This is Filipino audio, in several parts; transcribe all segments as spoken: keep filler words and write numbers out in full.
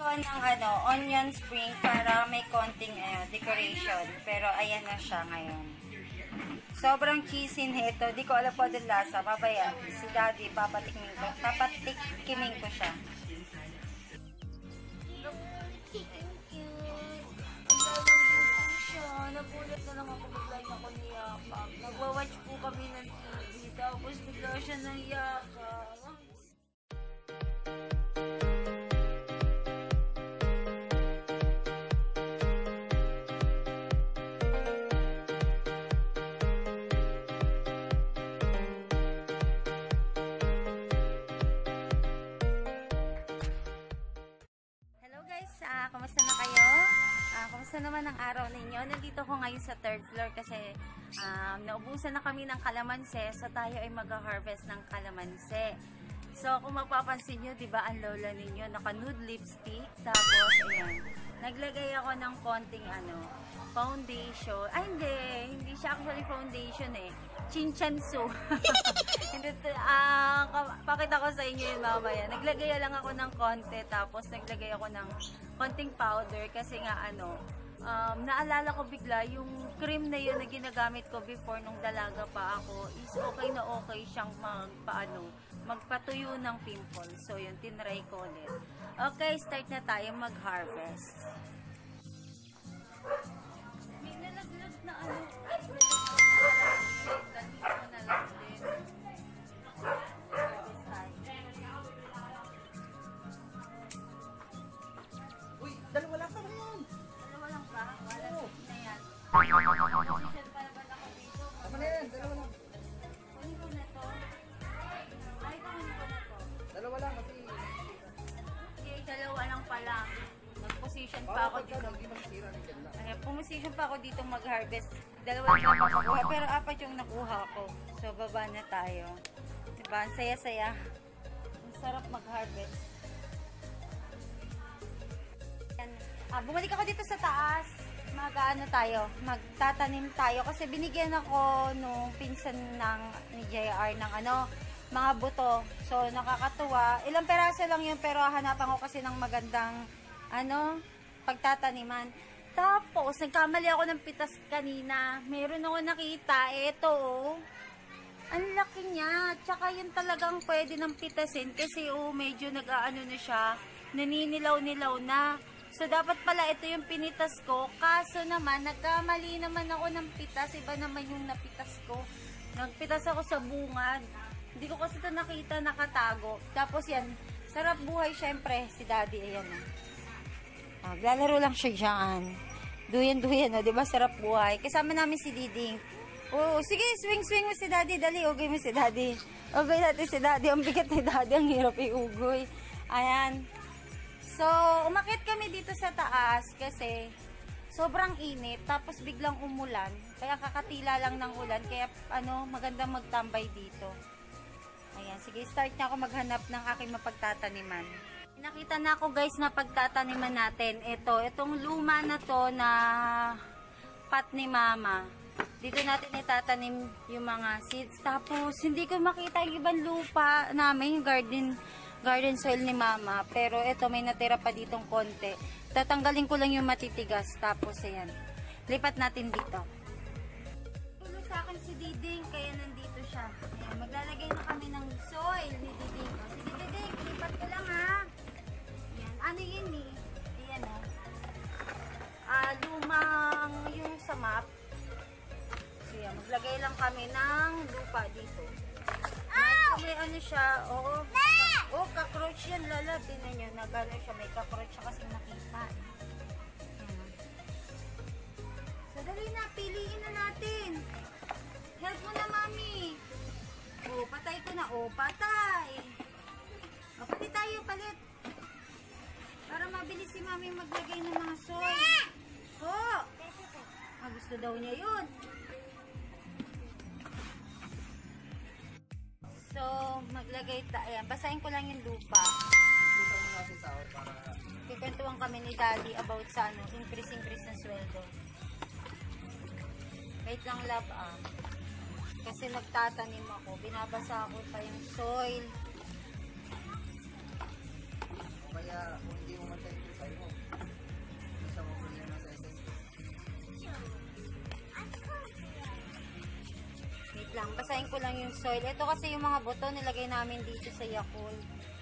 Ko ng ano, onion spring para may konting uh, decoration. Pero ayan na siya ngayon. Sobrang cheesy nito. Di ko alam po din lasa. Babaya, si Daddy, papatikimin ko. Papatikimin ko siya. Nagulat na lang ako, bigla niya ako niyakap. Nagwa-watch po kami ng T V, tapos bigla siya niyakap. Hello guys, uh, kamusta na kayo? Uh, kumusta naman ang araw ninyo? Nandito ko ngayon sa third floor kasi um, naubusan na kami ng kalamanse. So tayo ay mag-harvest ng kalamanse. So kung mapapansin nyo, diba ang lola ninyo, naka-nude lipstick. Tapos ayan, naglagay ako ng konting ano, foundation. Ay hindi, hindi siya actually foundation eh. Chinchansu. uh, pakita ko sa inyo yun mamaya. Naglagay lang ako ng konti, tapos naglagay ako ng konting powder kasi nga ano, um, naalala ko bigla yung cream na yun na ginagamit ko before nung dalaga pa ako is okay na okay siyang magpaano, magpatuyo ng pimples. So yun, tinry ko ulit. Okay, start na tayo mag-harvest. May nalaglag na ano. Uy, dalawa lang ka yan. Dalawa lang ba? Wala na yan. Tama na yan, dalawa lang. Kunin ko na to. Ay, kunin ko na to. Dalawa lang kasi. Okay, dalawa lang pala. Nag-position pa ako dito. Ay, pumusisyon pa ako dito mag-harvest. Dalawa lang ako nakuha, pero apat yung nakuha ko. So, baba na tayo. Diba? Ang saya-saya. Ang sarap mag-harvest. Ah, bumalik ako dito sa taas. Mag-ano tayo, magtatanim tayo. Kasi binigyan ako nung pinsan ng ni J R ng ano, mga buto. So, nakakatuwa. Ilang peraso lang yun, pero hanapan ko kasi ng magandang ano, pagtataniman. Tapos, nagkamali ako ng pitas kanina. Meron ako nakita. Ito, oh. Ang laki niya. Tsaka yun talagang pwede ng pitasin. Kasi, oh, medyo nag-aano na siya. Naninilaw-nilaw na. So, dapat pala ito yung pinitas ko. Kaso naman, nagkamali naman ako ng pitas. Iba naman yung napitas ko. Nagpitas ako sa bungad. Hindi ko kasi ito nakita, nakatago. Tapos yan, sarap buhay syempre. Si Daddy, ayan o. Ah, lalaro lang siya dyan. Duyan-duyan o, diba? Sarap buhay. Kasama namin si Diding. Oo, sige, swing-swing mo si Daddy. Dali, ugay mo si Daddy. Ugay natin si Daddy. Ang bigat ni Daddy. Ang hirap i-ugoy. Ayan. So, umakit kami dito sa taas kasi sobrang init. Tapos biglang umulan. Kaya kakatila lang ng ulan. Kaya ano, magandang magtambay dito. Ayan, sige, start na ako maghanap ng aking mapagtataniman. Nakita na ako guys na pagtataniman natin. Ito, itong luma na to na pot ni Mama. Dito natin itatanim yung mga seeds. Tapos, hindi ko makita yung ibang lupa namin, yung garden, garden soil ni Mama. Pero ito, may natira pa ditong konti. Tatanggalin ko lang yung matitigas. Tapos, ayan. Lipat natin dito. Tulong sa akin si Diding, kaya nandito siya. Ayan, maglalagay na kami ng soil ni Diding. O, sige Diding, lipat ko lang ha. Ayan, ano yun eh? Ayan o. Ah, lumang yung sa map. So, yan, maglagay lang kami ng lupa dito. May, may ano siya, oo. Oh, cockroach yan, lala. Tinan nyo, nag-ano siya, may cockroach siya kasi nakita. Ayan. So, dali na, piliin na natin. Help mo na, Mami. Oh, patay ko na. Oh, patay. Oh, pati tayo, palit. Para mabilis si Mami maglagay ng mga soil. Oh! Ah, gusto daw niya yun. So, maglagay tayo. Ayan, basahin ko lang yung lupa. Kikwentuhan kami ni Daddy about sa ano, increase-increase ng sweldo. Wait lang, love, ah. Kasi nagtatanim ako. Binabasa ko pa yung soil. Kaya, kung hindi mo matay sa lang. Basahin ko lang yung soil. Ito kasi yung mga buto nilagay namin dito sa Yakult.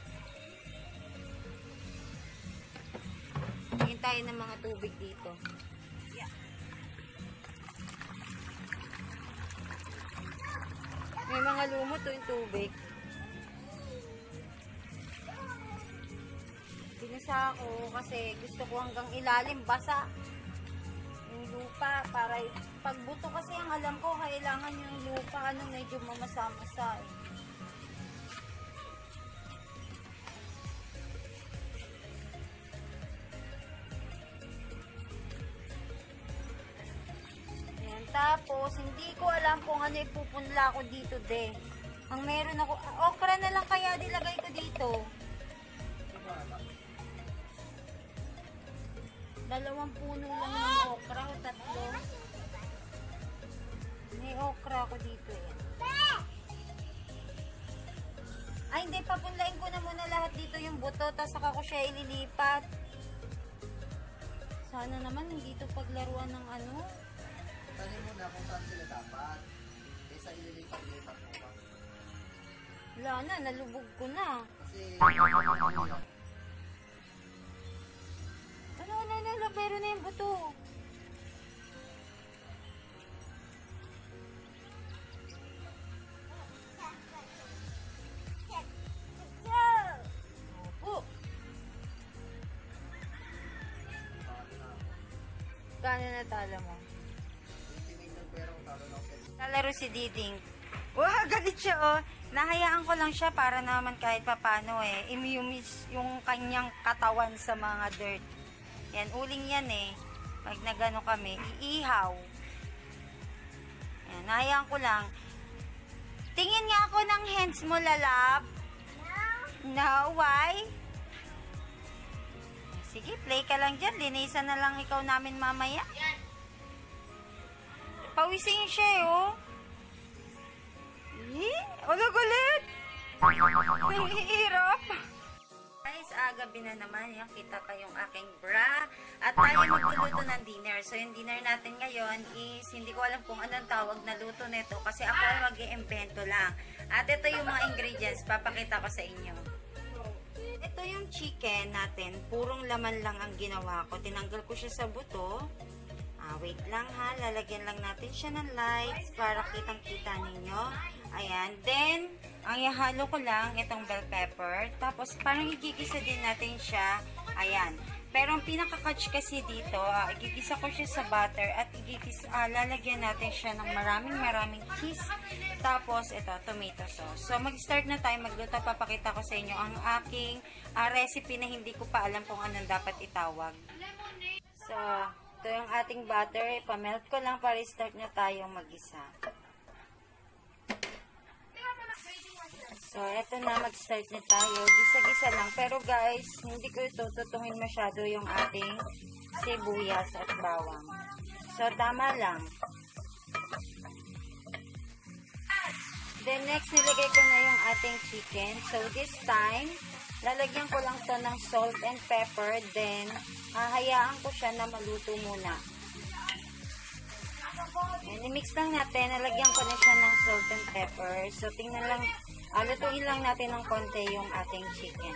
Tingin tayo ng mga tubig dito. Yeah. May mga lumot to yung tubig. Binasa ako kasi gusto ko hanggang ilalim basa yung lupa para pagbuto kasi ang alam ko kailangan yung lupa ano medyo mamasa-masa eh. Ayan, tapos hindi ko alam kung ano ipupunla ko dito de. Ang meron ako, okra na lang kaya dilagay ko dito. Dalawang puno lang ng okra o tatlo. May okra ako dito eh. Ay hindi, papunlain ko na muna lahat dito yung buto tapos saka ko siya ililipat. Sana naman hindi ito paglaruan ng ano. Tanin mo na kung saan sila dapat. Kaysa ililipat-lipat mo ba? Wala na, nalubog ko na. Kasi... Ano, ano, ano, pero na yung buto. Opo. Kano na tala mo? Lalaro si Diding. Wow, galit siya oh. Nahayaan ko lang siya para naman kahit papano eh. Imiumis yung kanyang katawan sa mga dirt. Yan, uling yan eh. Pag nagano kami, iihaw. Yan, nahayaan ko lang. Tingin nga ako ng hands mo, lalab. No. No, why? Sige, play ka lang dyan. Linisan na lang ikaw namin mamaya. Pawising siya eh, oh. Eh, ulag-ulit. Nahihirap. Guys, agabi na naman. Yan, kita pa yung aking bra. At tayo magluluto ng dinner. So, yung dinner natin ngayon is, hindi ko alam kung anong tawag na luto nito. Kasi ako ay mag-iimbento lang. At ito yung mga ingredients. Papakita ko sa inyo. Ito yung chicken natin. Purong laman lang ang ginawa ko. Tinanggal ko siya sa buto. Ah, wait lang ha. Lalagyan lang natin siya ng lights para kitang-kita ninyo. Ayan. Then, ang ihalo ko lang itong bell pepper. Tapos, parang igigisa din natin siya. Ayan. Pero ang pinaka-catch kasi dito, ah, igigisa ko siya sa butter at igigisa, ah, lalagyan natin siya ng maraming maraming cheese. Tapos, ito, tomato sauce. So, mag-start na tayo magluto. Papakita ko sa inyo ang aking ah, recipe na hindi ko pa alam kung anong dapat itawag. So, ito yung ating butter. Pamelt ko lang para start na tayong mag-isa. So, eto na, mag-start na tayo. Gisa-gisa lang. Pero guys, hindi ko ito tutungin masyado yung ating sibuyas at bawang. So, tama lang. Then, next, nilagay ko na yung ating chicken. So, this time, lalagyan ko lang to ng salt and pepper. Then, hahayaan ko siya na maluto muna. And, i-mix lang natin. Nalagyan ko na siya ng salt and pepper. So, tingnan lang. Ah, lutuin lang natin ng konti yung ating chicken.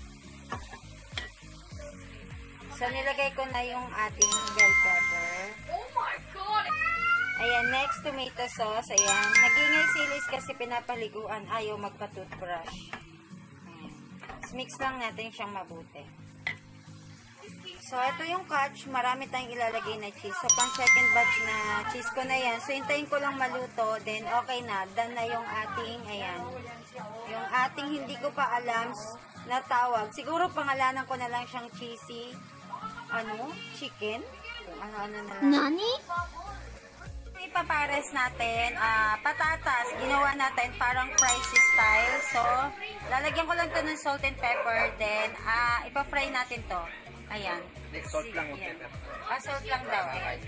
So, nilagay ko na yung ating bell pepper. Oh my God! Ayan, next, tomato sauce. Ayan, nagingay silis kasi pinapaliguan. Ayaw magpa-toothbrush. Ayan. Mix lang natin siyang mabuti. So, ito yung catch. Marami tayong ilalagay na cheese. So, pang second batch na cheese ko na yan. So, hintayin ko lang maluto. Then, okay na. Done na yung ating, ayan. Yung ating hindi ko pa alam na tawag. Siguro pangalanan ko na lang siyang cheesy, ano, chicken. Ano-ano na lang. Nani? Ipapares natin, ah, patatas. Ginawa natin parang fries style. So, lalagyan ko lang to ng salt and pepper. Then, ah, ipa-fry natin to. Ayan. Salt lang o pepper? Ah, salt lang daw. Ayan.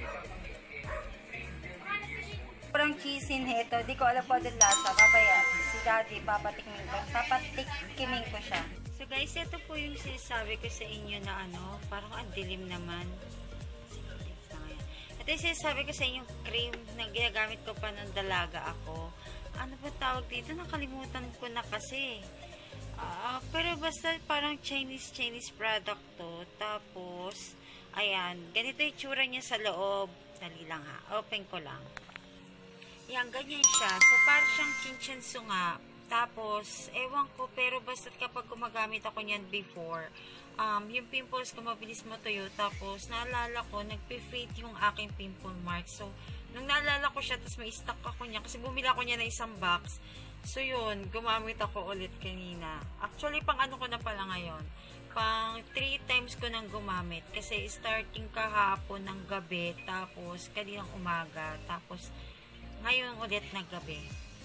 Parang cheesy ito. Di ko alam po din lasa. Babaya, si daddy, papatikimin ko. Papatikimin ko siya. So guys, ito po yung sinasabi ko sa inyo na ano, parang ang dilim naman. Ito This is, sabi ko sa inyo, cream na ginagamit ko pa nung dalaga ako. Ano ba tawag dito? Nakalimutan ko na kasi. Uh, pero basta parang Chinese, Chinese product to. Tapos, ayan, ganito yung tsura niya sa loob. Dali lang ha. Open ko lang. Yan, ganyan siya. So, parang siyang chinchensu nga. Tapos, ewan ko, pero basta kapag gumagamit ako niyan before, um, yung pimples ko mabilis matuyo. Tapos, naalala ko, nagpe-fade yung aking pimple mark. So, nung naalala ko siya, tapos may stock ako niya, kasi bumila ko niya na isang box. So, yun, gumamit ako ulit kanina. Actually, pang ano ko na pala ngayon. Pang three times ko nang gumamit. Kasi, starting kahapon ng gabi, tapos, kaninang umaga, tapos, ngayon ulit na gabi.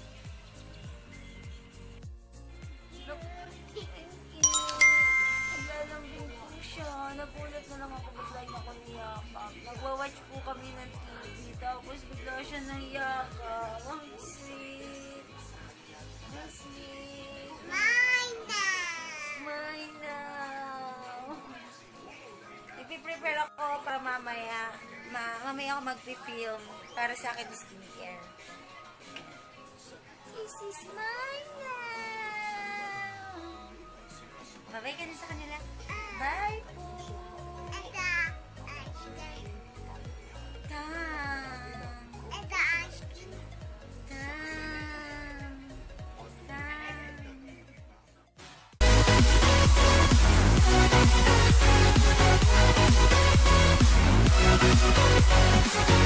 Naglalambing po siya. Nagulat na lang ako. Bigla yung ako niyakap. Nagwa-watch po kami ng T V. Tapos bigla siya niyakap. Ang sweet. Ang sweet. Mine now. Mine now. Nagpiprepare ako para mamaya. Ma mamaya ako mag-film para sa akin yung skincare. This is mine now. Bye-bye ka na sa kanila. Bye po. Tam. Tam. Tam.